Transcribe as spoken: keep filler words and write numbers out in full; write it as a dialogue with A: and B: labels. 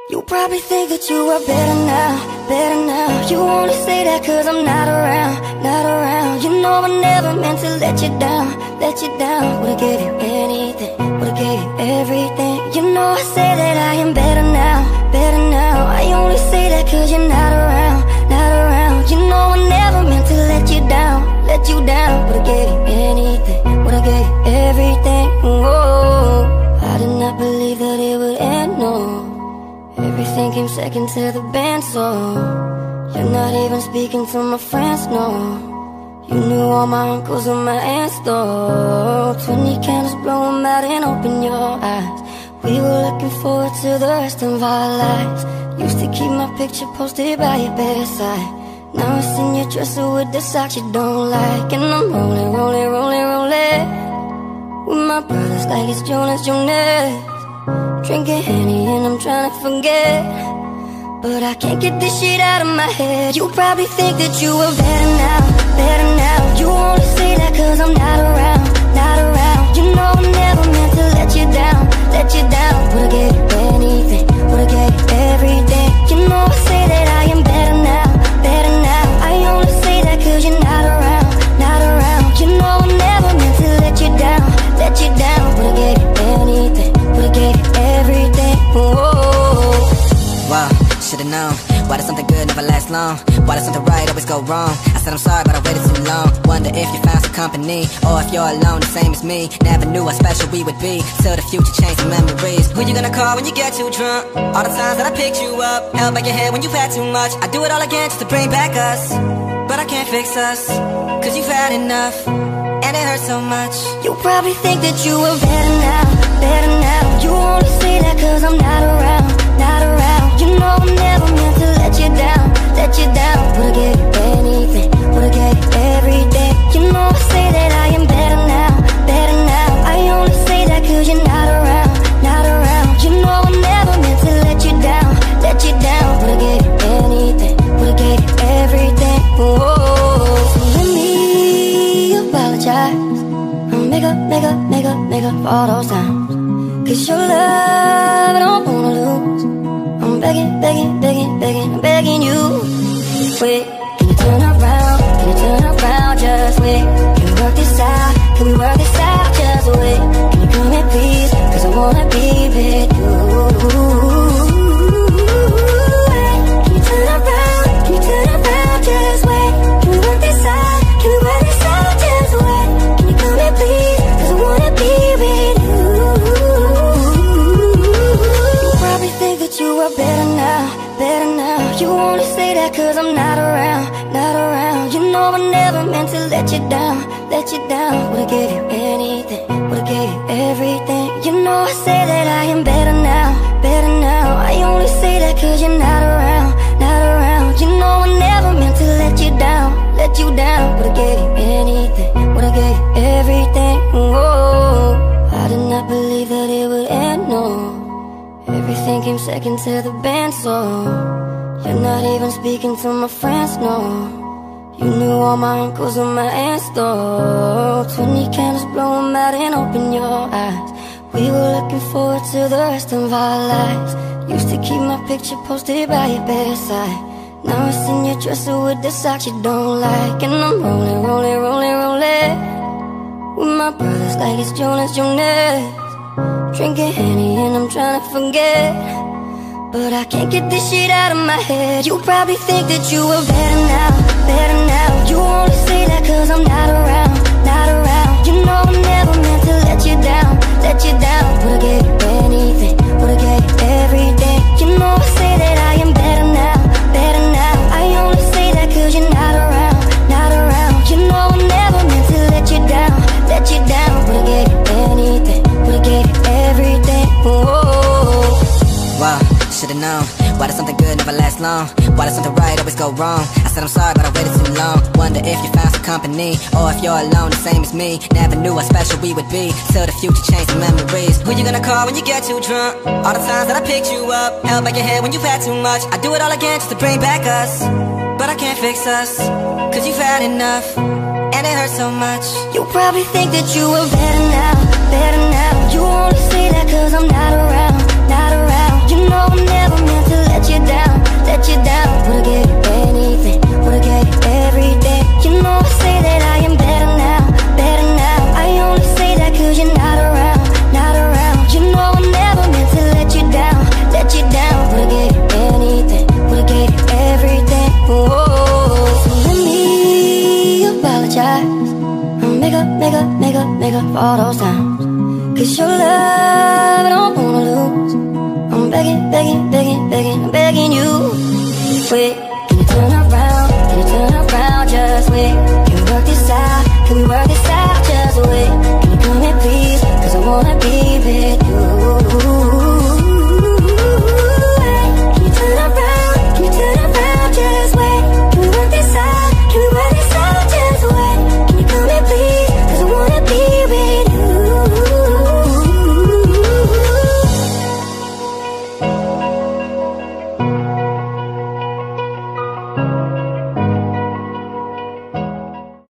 A: You probably think that you are better now, better now. You only say that cause I'm not around, not around. You know I never meant to let you down, let you down. Would've gave you anything, would've gave you everything. You know I say that I am better now, better now. I only say that cause you're not around, not around. You know I never meant to let you down, let you down. Would've gave you anything, would've gave you everything. Whoa, I did not believe that it would end, no. Everything came second to the band, so you're not even speaking to my friends, no. You knew all my uncles and my aunts, though. Twenty candles, blow them out and open your eyes. We were looking forward to the rest of our lives. Used to keep my picture posted by your bedside. Now it's in your dresser with the socks you don't like. And I'm rolling, rolling, rolling, rolling with my brothers like it's Jonas, Jonas. Drinking Henny and I'm trying to forget, but I can't get this shit out of my head. You probably think that you are better now, better now. You only say that cause I'm not around, not around. You know I never meant to let you down, let you down. Would've gave you anything, would've gave you everything. You know I say that I am better now, better now. I only say that cause you're not around, not around. You know I never meant to let you down, let you down. Would've gave you anything, would've gave you everything. Whoa.
B: Wow, should've known. Why does something good never last long? Why does something right always go wrong? I said I'm sorry, but I waited too long. Wonder if you found some company, or if you're alone, the same as me. Never knew how special we would be, till the future changed the memories. Who you gonna call when you get too drunk? All the times that I picked you up, held back your head when you've had too much. I do it all again just to bring back us, but I can't fix us, cause you've had enough, and it hurts so much.
A: You probably think that you are better now, better now. You only say that cause I'm not around, not around. You know I never meant to let you down, let you down. Would've gave you anything, would've gave you everything. You know I say that I am better now, better now. I only say that cause you're not around, not around. You know I never meant to let you down, let you down. Would've gave you anything, would've gave you everything. Whoa, so let me apologize. Make up, make up, make up, make up for all those times. Cause your love I don't wanna lose. I'm begging, begging, begging, begging, I'm begging you. Wait, can you turn around, can you turn around, just wait. Can we work this out, can we work this out, just wait. Can you come in please, cause I wanna be with you. Wait, can you turn around, can you turn around, just wait. Can we work this out, can we work this out, just wait. Can you come in please, cause I wanna be with you. You probably think that you are better now, better now. You only say that cause I'm not around, not around. You know I never meant to let you down, let you down. Would've gave you anything, would've gave you everything. You know I say that I am better now, better now. I only say that cause you're not around, not around. You know I never meant to let you down, let you down. Would've gave you anything, would've gave you everything. Whoa, I did not believe that it would end, no. Everything came second to the band, so you're not even speaking to my friends, no. You knew all my uncles and my aunts, though. Twenty candles, blow them out and open your eyes. We were looking forward to the rest of our lives. Used to keep my picture posted by your bedside. Now it's in your dresser with the socks you don't like. And I'm rolling, rolling, rolling, rolling with my brothers like it's Jonas, Jonas. Drinking Henny and I'm trying to forget, but I can't get this shit out of my head. You probably think that you are better now, better now. You only say that cause I'm not around, not around. You know I never meant to let you down, let you down. Would've gave you anything, would've gave you everything. You know I say that I am better now, better now. I only say that cause you're not around, not around. You know I never meant to let you down, let you down. Would've gave you anything, would've gave you everything. Whoa.
B: Wow, should've known. Why does something good never last long? Why does something right always go wrong? I said I'm sorry, but I waited too long. Wonder if you found some company, or if you're alone, the same as me. Never knew how special we would be, till the future changed the memories. Who you gonna call when you get too drunk? All the times that I picked you up, held back your head when you've had too much. I do it all again just to bring back us, but I can't fix us, cause you've had enough, and it hurts so much.
A: You probably think that you are better now, better now. You only say that cause I'm not around,